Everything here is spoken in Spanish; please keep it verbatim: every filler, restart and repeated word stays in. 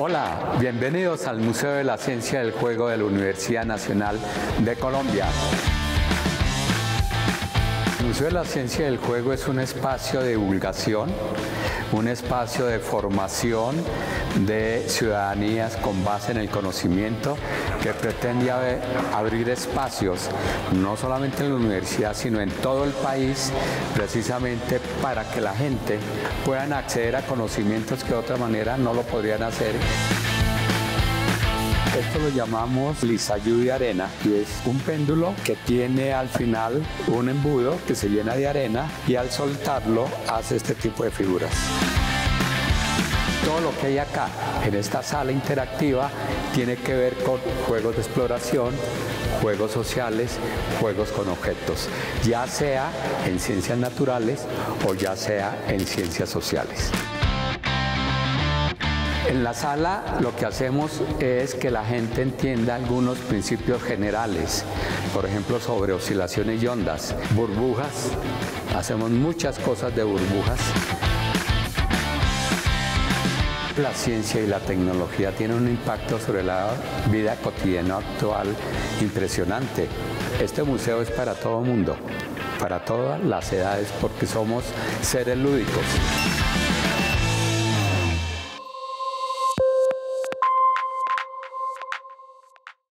Hola, bienvenidos al Museo de la Ciencia del Juego de la Universidad Nacional de Colombia. El Museo de la Ciencia del Juego es un espacio de divulgación, un espacio de formación de ciudadanías con base en el conocimiento que pretende abrir espacios, no solamente en la universidad, sino en todo el país, precisamente para que la gente pueda acceder a conocimientos que de otra manera no lo podrían hacer. Esto lo llamamos Lissajous de arena y es un péndulo que tiene al final un embudo que se llena de arena y al soltarlo hace este tipo de figuras. Todo lo que hay acá en esta sala interactiva tiene que ver con juegos de exploración, juegos sociales, juegos con objetos, ya sea en ciencias naturales o ya sea en ciencias sociales. En la sala lo que hacemos es que la gente entienda algunos principios generales, por ejemplo sobre oscilaciones y ondas, burbujas, hacemos muchas cosas de burbujas. La ciencia y la tecnología tienen un impacto sobre la vida cotidiana actual impresionante. Este museo es para todo el mundo, para todas las edades, porque somos seres lúdicos.